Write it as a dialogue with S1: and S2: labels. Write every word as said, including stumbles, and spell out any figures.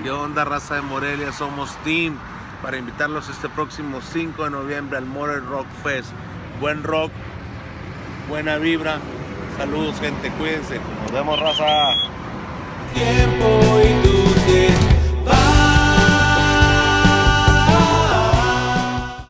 S1: ¿Qué onda, raza de Morelia? Somos Team para invitarlos este próximo cinco de noviembre al More Rock Fest. Buen rock, buena vibra. Saludos, gente, cuídense. Nos vemos, raza.
S2: Tiempo.